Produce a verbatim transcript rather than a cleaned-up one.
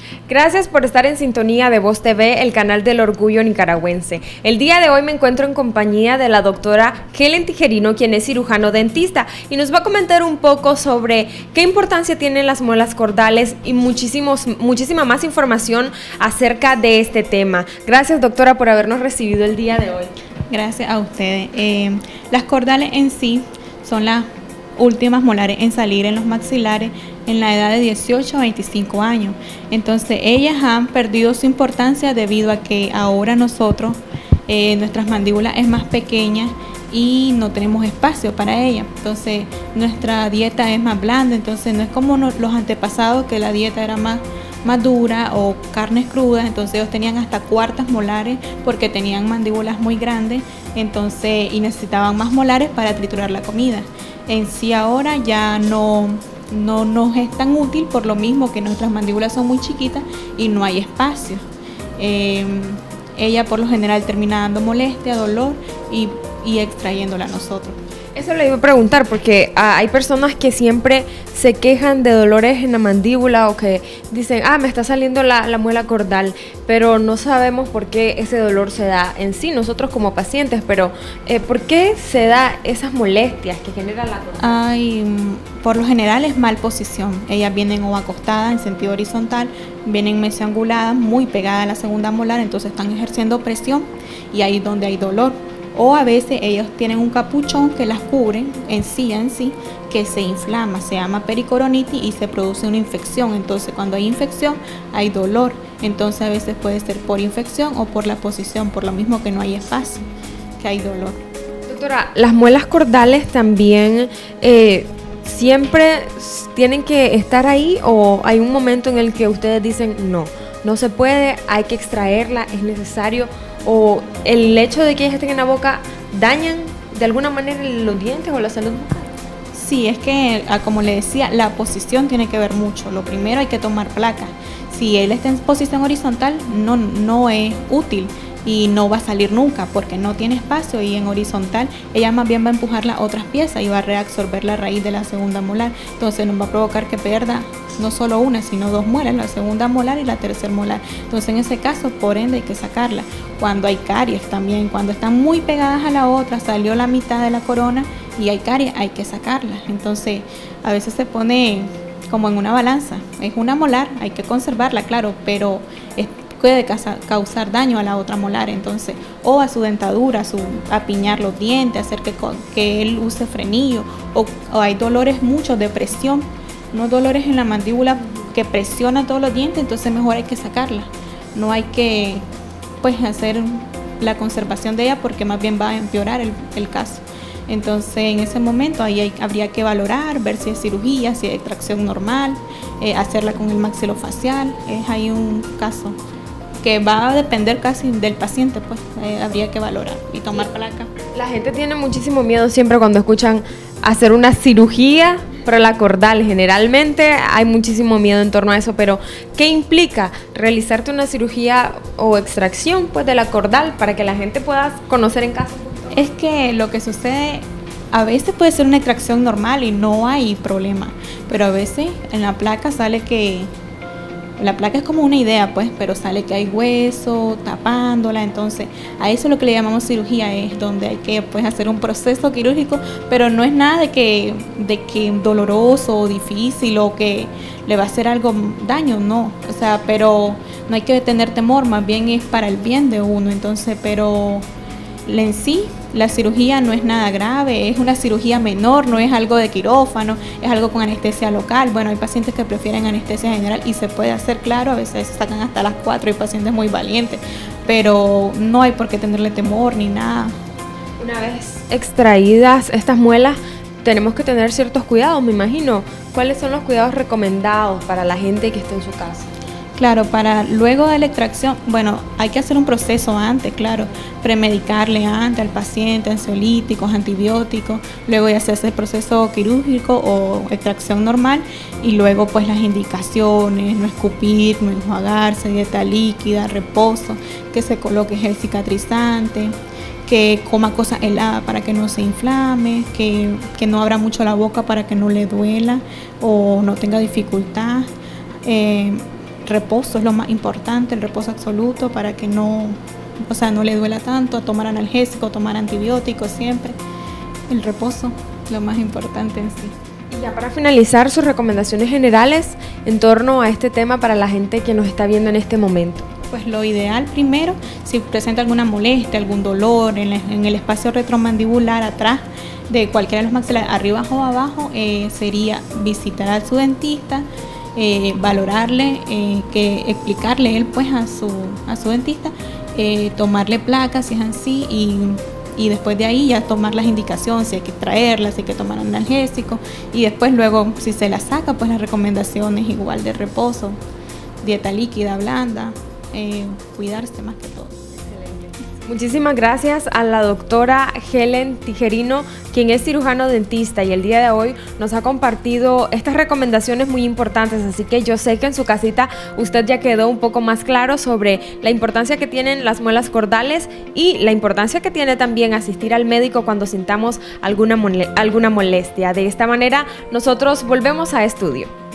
Gracias por estar en sintonía de Voz T V, el canal del orgullo nicaragüense. El día de hoy me encuentro en compañía de la doctora Helen Tijerino, quien es cirujano dentista, y nos va a comentar un poco sobre qué importancia tienen las muelas cordales y muchísimos, muchísima más información acerca de este tema. Gracias, doctora, por habernos recibido el día de hoy. Gracias a ustedes. Eh, las cordales en sí son las últimas molares en salir en los maxilares en la edad de dieciocho a veinticinco años. Entonces ellas han perdido su importancia debido a que ahora nosotros, eh, nuestras mandíbulas es más pequeña y no tenemos espacio para ellas. Entonces nuestra dieta es más blanda, entonces no es como no, los antepasados, que la dieta era más, más dura o carnes crudas. Entonces ellos tenían hasta cuartas molares porque tenían mandíbulas muy grandes, entonces y necesitaban más molares para triturar la comida. En sí ahora ya no, no nos es tan útil por lo mismo que nuestras mandíbulas son muy chiquitas y no hay espacio. Eh, ella por lo general termina dando molestia, dolor y, y extrayéndola a nosotros. Eso le iba a preguntar porque ah, hay personas que siempre se quejan de dolores en la mandíbula o que dicen, ah, me está saliendo la, la muela cordal, pero no sabemos por qué ese dolor se da en sí, nosotros como pacientes, pero eh, ¿por qué se da esas molestias que genera la cordal? Ay, por lo general es mal posición. Ellas vienen o acostadas en sentido horizontal, vienen mesioanguladas, muy pegadas a la segunda molar, entonces están ejerciendo presión y ahí es donde hay dolor. O a veces ellos tienen un capuchón que las cubre en sí, en sí, que se inflama, se llama pericoronitis y se produce una infección. Entonces cuando hay infección hay dolor, entonces a veces puede ser por infección o por la posición, por lo mismo que no hay espacio, que hay dolor. Doctora, las muelas cordales también eh, siempre tienen que estar ahí, o hay un momento en el que ustedes dicen no, no se puede, hay que extraerla, es necesario, o el hecho de que ellas estén en la boca dañan de alguna manera los dientes o la salud bucal? Sí, es que como le decía, la posición tiene que ver mucho. Lo primero hay que tomar placa. Si él está en posición horizontal no, no es útil y no va a salir nunca porque no tiene espacio, y en horizontal ella más bien va a empujar las otras piezas y va a reabsorber la raíz de la segunda molar, entonces nos va a provocar que pierda no solo una sino dos muelas, la segunda molar y la tercera molar. Entonces en ese caso por ende hay que sacarla. Cuando hay caries también, cuando están muy pegadas a la otra, salió la mitad de la corona y hay caries, hay que sacarla. Entonces a veces se pone como en una balanza, es una molar, hay que conservarla, claro, pero es puede causar daño a la otra molar, entonces, o a su dentadura, a, su, a piñar los dientes, hacer que, que él use frenillo, o, o hay dolores muchos de presión, unos dolores en la mandíbula que presiona todos los dientes, entonces mejor hay que sacarla, no hay que pues hacer la conservación de ella porque más bien va a empeorar el, el caso. Entonces en ese momento ahí hay, habría que valorar, ver si es cirugía, si es extracción normal, eh, hacerla con el maxilofacial, es ahí un caso que va a depender casi del paciente, pues eh, habría que valorar y tomar placa. La gente tiene muchísimo miedo siempre cuando escuchan hacer una cirugía para la cordal. Generalmente hay muchísimo miedo en torno a eso, pero ¿qué implica realizarte una cirugía o extracción pues de la cordal para que la gente pueda conocer en casa? Es que lo que sucede, a veces puede ser una extracción normal y no hay problema, pero a veces en la placa sale que la placa es como una idea, pues, pero sale que hay hueso tapándola, entonces a eso es lo que le llamamos cirugía, es donde hay que pues hacer un proceso quirúrgico, pero no es nada de que, de que doloroso o difícil o que le va a hacer algo daño, no, o sea, pero no hay que tener temor, más bien es para el bien de uno, entonces, pero en sí la cirugía no es nada grave, es una cirugía menor, no es algo de quirófano, es algo con anestesia local. Bueno, hay pacientes que prefieren anestesia general y se puede hacer, claro, a veces se sacan hasta las cuatro, hay pacientes muy valientes, pero no hay por qué tenerle temor ni nada. Una vez extraídas estas muelas, tenemos que tener ciertos cuidados, me imagino. ¿Cuáles son los cuidados recomendados para la gente que esté en su casa? Claro, para luego de la extracción, bueno, hay que hacer un proceso antes, claro, premedicarle antes al paciente, ansiolíticos, antibióticos, luego ya se hace el proceso quirúrgico o extracción normal y luego pues las indicaciones, no escupir, no enjuagarse, dieta líquida, reposo, que se coloque gel cicatrizante, que coma cosas heladas para que no se inflame, que, que no abra mucho la boca para que no le duela o no tenga dificultad. Eh, reposo es lo más importante, el reposo absoluto para que no, o sea, no le duela tanto, tomar analgésico, tomar antibióticos siempre. El reposo, lo más importante en sí. Y ya para finalizar, sus recomendaciones generales en torno a este tema para la gente que nos está viendo en este momento. Pues lo ideal primero, si presenta alguna molestia, algún dolor en, la, en el espacio retromandibular atrás de cualquiera de los maxilares, arriba o abajo, eh, sería visitar a su dentista, eh, valorarle, eh, que explicarle él pues a su, a su dentista, eh, tomarle placas si es así y, y después de ahí ya tomar las indicaciones, si hay que traerlas, si hay que tomar analgésico y después luego si se la saca pues las recomendaciones igual de reposo, dieta líquida, blanda. Eh, cuidarse más que todo. Muchísimas gracias a la doctora Helen Tijerino, quien es cirujano dentista y el día de hoy nos ha compartido estas recomendaciones muy importantes, así que yo sé que en su casita usted ya quedó un poco más claro sobre la importancia que tienen las muelas cordales y la importancia que tiene también asistir al médico cuando sintamos alguna, mole- alguna molestia. De esta manera nosotros volvemos a estudio.